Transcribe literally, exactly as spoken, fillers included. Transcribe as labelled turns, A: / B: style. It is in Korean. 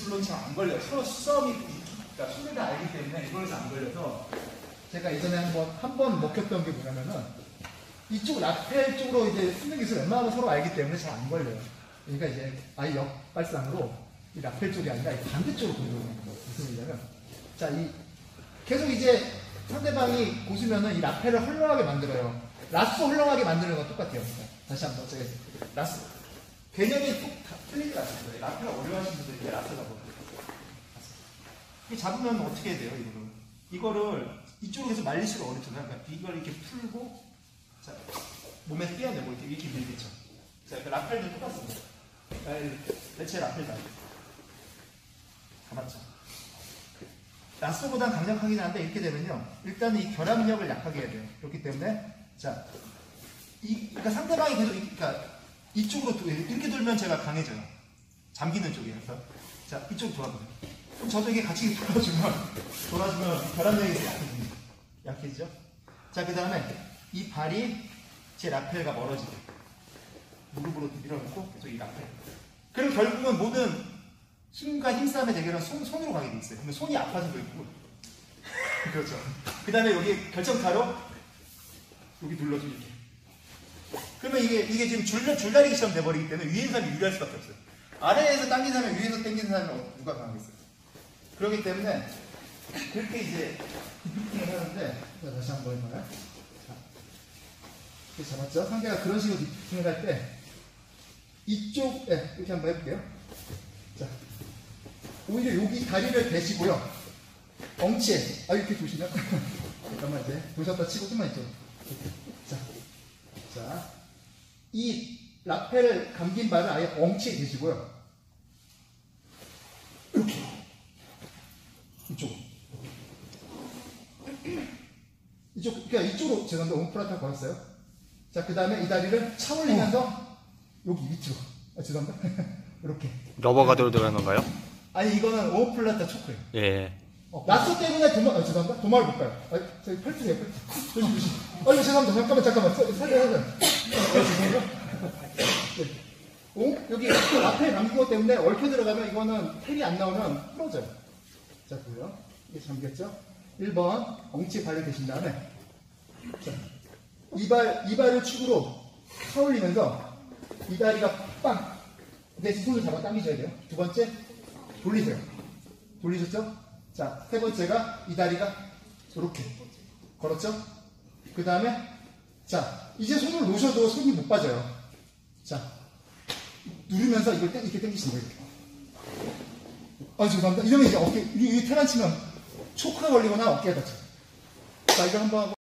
A: 물론 잘 안 걸려요. 서로 수성이, 그러니까 소리를 알기 때문에 이걸로 안 걸려서 제가 예전에 한번 한 번 먹혔던 게 뭐냐면은 이쪽 라펠 쪽으로 이제 쓰는 기술 웬만하면 서로 알기 때문에 잘 안 걸려요. 그러니까 이제 아예 역발상으로 이 라펠 쪽이 아니라 반대쪽으로 돌려오는 거예요. 무슨 얘기냐면 자, 이 계속 이제 상대방이 고수면은 이 라펠을 헐렁하게 만들어요. 라쏘 헐렁하게 만드는 건 똑같아요. 다시 한번 제가 라쏘 개념이 꼭 다 틀리지 않습니다. 라펠을 어려워하시는 분들이 이제 라쏘라고 해요. 이 잡으면 어떻게 해야 돼요? 이거를 이거를 이쪽으로 해서 말릴 수가 어렵잖아요. 그러니까 이걸 이렇게 풀고 자 몸에서 떼어내고 이렇게 이렇게 밀겠죠. 자, 그 라펠도 똑같습니다. 대체 라펠 다 맞죠? 라쏘보단 강력하긴 한데 이렇게 되면요. 일단은 이 결합력을 약하게 해야 돼요. 그렇기 때문에 자, 이 그러니까 상대방이 계속 그러니까 이쪽으로 이렇게 돌면 제가 강해져요. 잠기는 쪽이어서 자 이쪽 돌아보세요. 그럼 저도 이게 같이 돌아주면 돌아주면 결합력이 약해집니다. 약해지죠? 자, 그 다음에 이 발이 제 라펠과 멀어지게 무릎으로 밀어놓고 계속 이 라펠. 그럼 결국은 모든 힘과 힘싸움의 대결은 손, 손으로 가게 돼 있어요. 근데 손이 아파지고 있고 그렇죠. 그 다음에 여기 결정타로 여기 눌러줘 이렇게. 그러면 이게 이게 지금 줄, 줄다리기 시험 돼버리기 때문에 위에 있는 사람이 유리할 수밖에 없어요. 아래에서 당기는 사람이 위에서 당기는 사람은 누가 강하겠어요? 그렇기 때문에 그렇게 이제 디피팅을 하는데 자, 다시 한번 해봐요. 자, 이렇게 잡았죠? 상대가 그런 식으로 디피팅을 할 때 이쪽 네, 이렇게 한번 해볼게요. 자, 오히려 여기 다리를 대시고요. 엉치에 아 이렇게 보시면 잠깐만 이제 보셨다 치고 좀만 있죠. 자, 자, 이 라펠 감긴 발을 아예 엉치에 대시고요. 이렇게 이쪽 이쪽 그러니까 이쪽으로 죄송한데 오므프라타 걸었어요. 자, 그 다음에 이 다리를 차 올리면서 어. 여기 밑으로 아, 죄송합니다. 이렇게
B: 러버가드로 들어간 건가요?
A: 아니 이거는 오므플라타 초크예요.
B: 예.
A: 어, 라쏘 때문에 도마, 아, 죄송합니다. 도마를 볼까요? 아, 저기 팔뚝이에요, 팔뚝. 조심, 조심. 아, 이거 죄송합니다. 잠깐만, 잠깐만. 살려, 살려. 어? 여기 앞에 감긴 것 때문에 얽혀 들어가면 이거는 텔이 안 나오면 부러져요. 자, 보여요. 이게 잠겼죠? 일 번, 엉치에 발을 대신 다음에. 자, 이 발, 이 발을 축으로 타올리면서 이 다리가 빵! 대신 손을 잡아 당기셔야 돼요. 두 번째, 돌리세요. 돌리셨죠? 자, 세 번째가 이 다리가 이렇게 걸었죠? 그 다음에 자, 이제 손을 놓으셔도 손이 못 빠져요. 자, 누르면서 이걸 땡, 이렇게 당기시는 거예요. 이렇게. 아, 죄송합니다. 이러면 이제 어깨, 이, 이 테란 치면 초크가 걸리거나 어깨가 다쳐요. 자, 이거 한번 하고